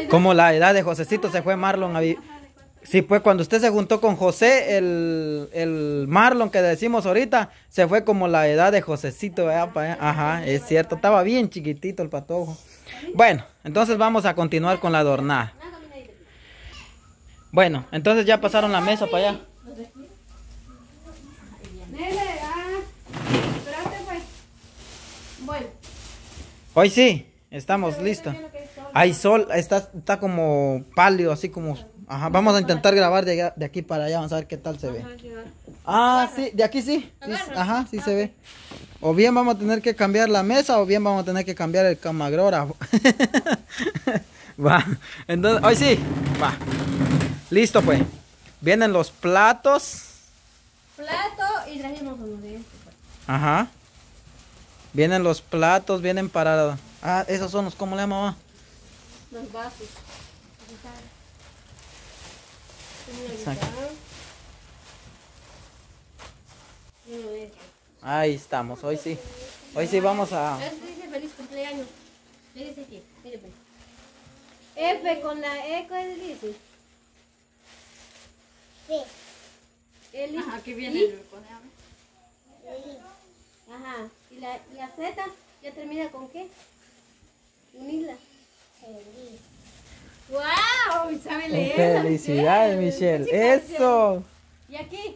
Como la edad de Josecito se fue Marlon a vivir. Sí, pues cuando usted se juntó con José, el Marlon que decimos ahorita, se fue como la edad de Josecito, ¿verdad? Ajá, es cierto, estaba bien chiquitito el patojo. Bueno, entonces vamos a continuar con la adornada. Bueno, entonces ya pasaron la mesa para allá. Hoy sí, estamos listos. Hay sol, está como pálido, así como... Ajá, vamos a intentar grabar de aquí para allá, vamos a ver qué tal se ve. Ah, sí, de aquí sí. Ajá, sí se ve. O bien vamos a tener que cambiar la mesa o bien vamos a tener que cambiar el camarógrafo. Va, entonces, hoy sí, va. Listo pues. Vienen los platos. Plato y trajimos uno de estos. Ajá. Vienen los platos, vienen para... Ah, esos son los, ¿cómo le llaman? Los vasos. Exacto. Ahí estamos, hoy sí. Hoy sí vamos a... Dice feliz cumpleaños. ¿Qué dice aquí? Mire pues. F con la E, ¿qué dice? Sí. Eli. Ajá, aquí viene el poneme. Ajá. ¿Y la Z ya termina con qué? Unirla. Feliz. ¡Wow! ¿Sabe leer? Felicidades, Michelle. Eso. ¿Y aquí?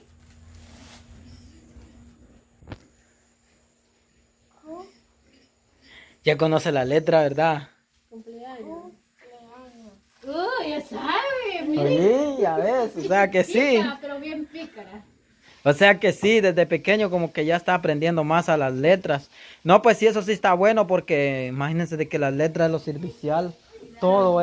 Ya conoce la letra, ¿verdad? Cumpleaños. Ya sabe, mire. Sí, ya ves, o sea que sí. Pícara, pero bien pícara. O sea que sí, desde pequeño como que ya está aprendiendo más a las letras. No, pues sí, eso sí está bueno porque imagínense de que las letras de lo servicial, todo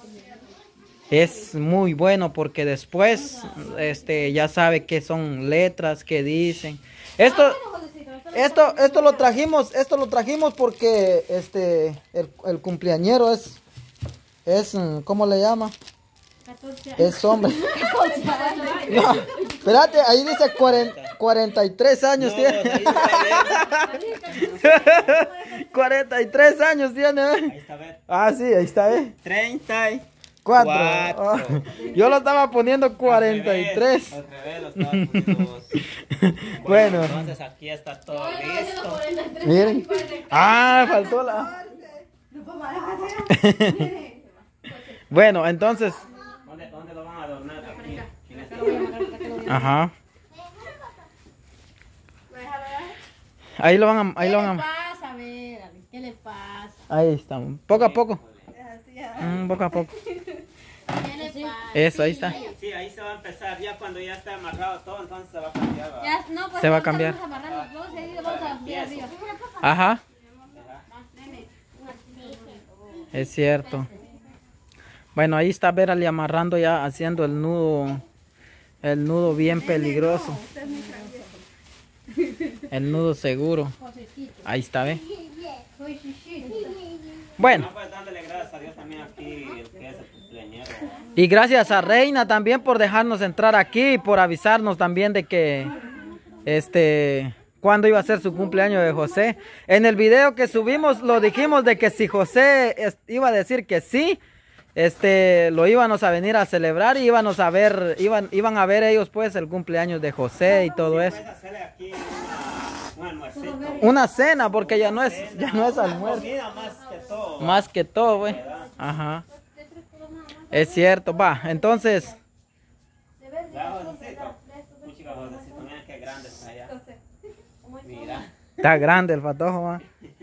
es muy bueno porque después ya sabe qué son letras, qué dicen. Esto lo trajimos porque el cumpleañero es ¿cómo le llama? 14 años. Es hombre. No, espérate, ahí dice 43 años tiene. 43 años tiene. Ahí está, ver. Ah, sí, ahí está, 34. Yo lo estaba poniendo 43. Al revés, lo estaba poniendo. Bueno. Entonces aquí está todo listo. Miren. Ah, faltó la... Bueno, entonces... ¿Dónde lo van a adornar? Aquí. Ajá. Ahí lo van a... ¿Qué le pasa? A ver, ¿qué le pasa? Ahí estamos. Poco a poco. Poco a poco. ¿Qué le pasa? Eso, ahí está. Sí, ahí se va a empezar. Ya cuando ya esté amarrado todo, entonces se va a cambiar. ¿va? Ya, no, pues Se va a ahorita cambiar. Vamos a amarrar los dos y vamos a ver arriba. Ajá. Es cierto. Bueno, ahí está Verali amarrando ya, haciendo el nudo bien peligroso. El nudo seguro. Ahí está, ¿ve? Bueno. No, pues dándole gracias a Dios también aquí, el que es el cumpleañero. Y gracias a Reina también por dejarnos entrar aquí y por avisarnos también de que cuándo iba a ser su cumpleaños de José. En el video que subimos lo dijimos de que si José iba a decir que sí, lo íbamos a venir a celebrar y íbamos a ver, iban a ver ellos pues el cumpleaños de José y todo eso. Puedes hacerle aquí un almuercito. Una cena porque ya no es almuerzo. Comida más que todo. Más que todo, güey. Ajá. Es cierto, va. Entonces, Ya, Josecito. Puchica, Josecito, mira qué grande está allá. Mira. está grande el patojo, va.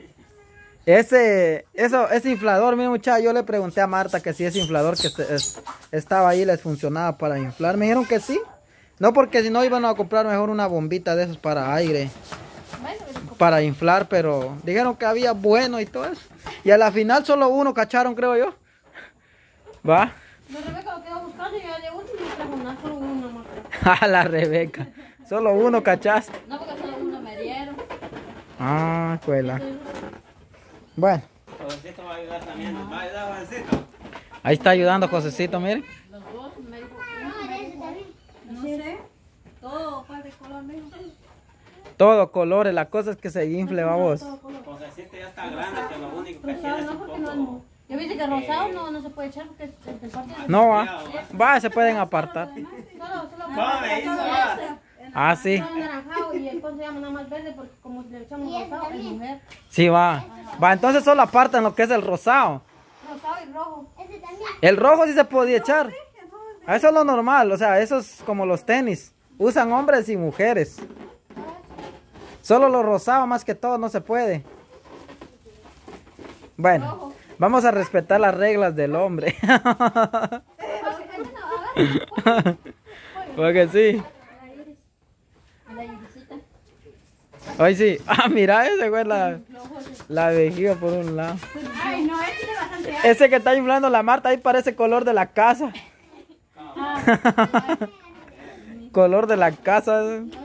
Ese inflador, mira muchacha, yo le pregunté a Marta que si ese inflador que estaba ahí les funcionaba para inflar. Me dijeron que sí. No, porque si no iban a comprar mejor una bombita de esos para aire. Para inflar, pero dijeron que había bueno y todo eso. Y a la final solo uno cacharon, creo yo. ¿Va? La Rebeca lo quedó buscando y yo de último trajo una, solo uno más. A la Rebeca. Solo uno cachaste. No, porque solo uno me dieron. Ah, escuela. Bueno. Josecito va a ayudar también. Va a ayudar, Josecito. Ahí está ayudando Josecito, miren. Los dos me dijo, no sé, todo, ¿cuál de color me dijo? Todo colores, la cosa es que se infle, vos. Josecito ya está grande, que lo único que tiene es un poco... Yo ¿Qué viste que rosado no se puede echar porque es del partido? No va. Va, se pueden apartar. Ah, sí. Naranjado y el se llama nada más verde porque como le echamos rosado es mujer. Sí, va. Va, entonces solo apartan lo que es el rosado. Rosado y rojo. El rojo sí se podía echar. Eso es lo normal, o sea, eso es como los tenis. Usan hombres y mujeres. Solo lo rosado más que todo no se puede. Bueno, vamos a respetar las reglas del hombre. Porque sí. Hoy sí. Ah, mira, ese güey la vejiga por un lado. Ay, no, este es bastante Ese que está inflando la Marta ahí parece color de la casa. Color de la casa.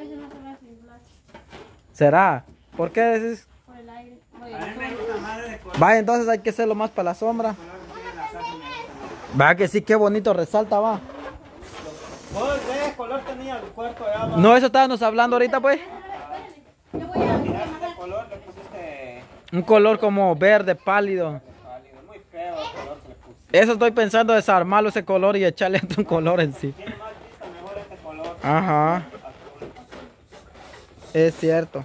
¿Será? ¿Por qué decís? por el aire. A mí me gusta más de color. Va, entonces hay que hacerlo más para la sombra. Va, que sí, qué bonito resalta, va. ¿Vos qué color tenía el cuarto de agua? No, eso estábamos hablando ahorita, pues. Yo voy a... Tiraste ese color, le pusiste Un color como verde pálido. pálido. Muy feo el color que le puse. Eso estoy pensando desarmarlo ese color y echarle otro color en sí. Tiene más vista mejor este color. Ajá. Azul. Es cierto.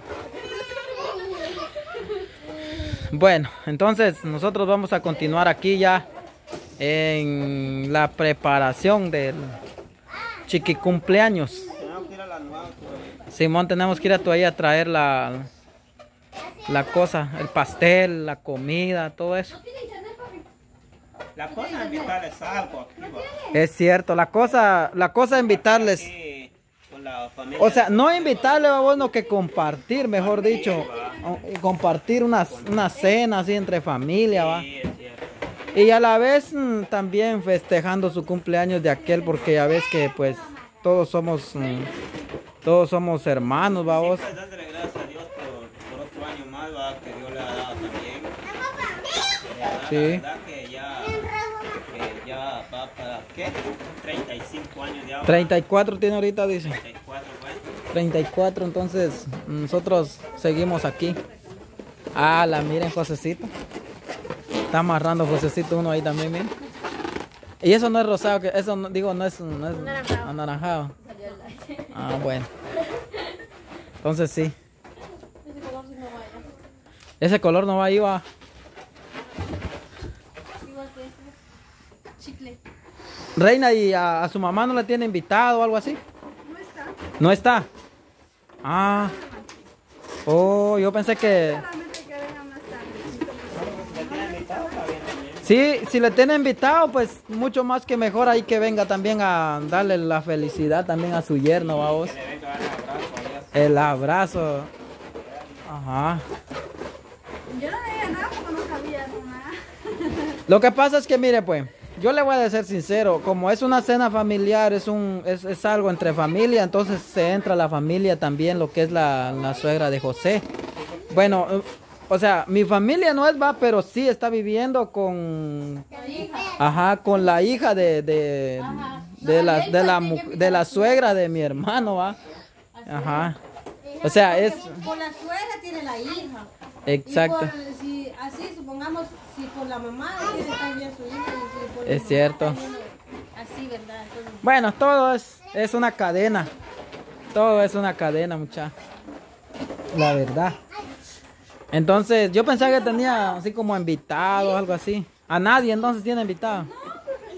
Bueno, entonces nosotros vamos a continuar aquí ya en la preparación del chiqui cumpleaños. Tenemos que ir a la nueva. Simón, tenemos que ir a tu ahí a traer la cosa, el pastel, la comida, todo eso. La cosa es invitarles algo aquí, va. Es cierto, la cosa es invitarles. Aquí, con la familia. O sea, no invitarle a bueno que compartir, mejor dicho. Compartir una cena así entre familia, va. Sí, es cierto. Y a la vez también festejando su cumpleaños de aquel, porque ya ves que pues todos somos hermanos, va vos. Siempre dándole gracias a Dios por otro año más, va, que Dios le ha dado también. Sí. La verdad que ya va para, ¿qué? 35 años ya. 34 tiene ahorita, dice. 34, bueno. 34, entonces nosotros seguimos aquí. Ah, miren, Josecito. Está amarrando Josecito uno ahí también, miren. Y eso no es rosado, que eso no, digo, no es anaranjado. Ah, bueno. Entonces sí. Ese color sí no vaya. Ese color no va ahí, va. Igual que este. Chicle. Reina, ¿y a su mamá no le tiene invitado o algo así? No está. ¿No está? Ah. Oh, yo pensé que... Solamente que venga más tarde. ¿Le tiene invitado? Está bien también. Sí, si le tiene invitado, pues mucho más que mejor ahí que venga también a darle la felicidad también a su yerno, vamos. Que le venga a dar un abrazo allá. El abrazo. Ajá. Yo no le dije nada porque no sabía nada. Lo que pasa es que, mire, pues, yo le voy a ser sincero, como es una cena familiar, es algo entre familia, entonces se entra la familia también, lo que es la suegra de José. Bueno, o sea, mi familia no es, va, pero sí está viviendo con... Ajá, con la hija de la suegra de mi hermano, va. Ajá. O sea, es... Por la suegra tiene la hija. Exacto. Y por, si, así supongamos, si por la mamá tiene también su hija. Y si por Es la cierto. mamá también, así, ¿verdad? Entonces, Bueno, todo es una cadena. Todo es una cadena, muchacha. La verdad. Entonces, yo pensaba que tenía así como invitados o algo así. A nadie entonces tiene invitado. porque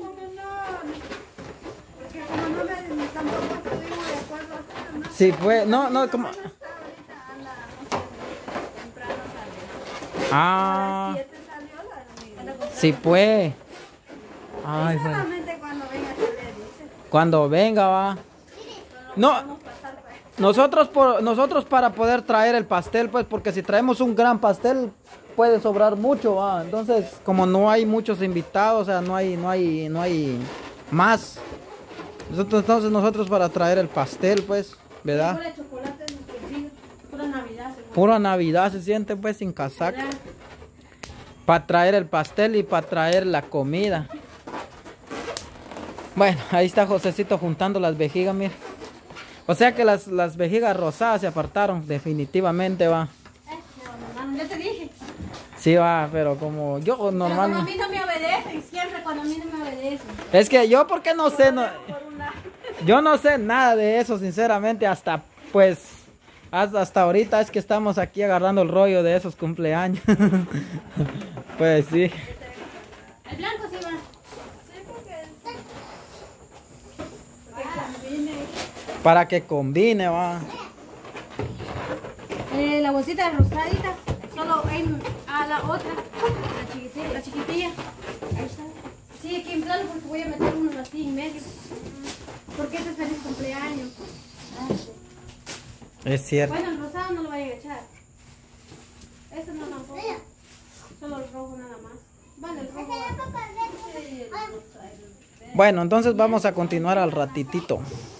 como no me tampoco estuvimos de acuerdo así, ¿no? Sí, pues, no, como... Está ahorita anda, no sé, temprano salió. Ah, 7 salió la sí, pues. Ay, bueno. solamente cuando venga se le dice. Cuando venga, va. No, Pasar para nosotros para poder traer el pastel, pues, porque si traemos un gran pastel puede sobrar mucho, va. Entonces, como no hay muchos invitados, o sea, no hay más. Entonces nosotros para traer el pastel, pues, ¿verdad? pura chocolate, pura Navidad. seguro. Pura Navidad se siente, pues, sin casaca. Para traer el pastel y para traer la comida. Bueno, ahí está Josecito juntando las vejigas, mira. O sea que las vejigas rosadas se apartaron, definitivamente, va. Ya te dije. Sí, va, pero como yo Pero como a normalmente... mí no me obedecen, siempre cuando a mí no me obedecen. Es que yo, porque no sé, yo no sé nada de eso, sinceramente, hasta pues, hasta ahorita es que estamos aquí agarrando el rollo de esos cumpleaños. Pues sí. El blanco sí va. Para que combine, va. La bolsita rosadita, solo a la otra, la chiquitilla. Ahí está. Sí, aquí en plano porque voy a meter uno así en medio. Porque este es feliz cumpleaños. Es cierto. Bueno, el rosado no lo vayan a echar. Este no tampoco. Solo el rojo nada más. Vale, el rojo. Bueno, entonces vamos a continuar al ratitito.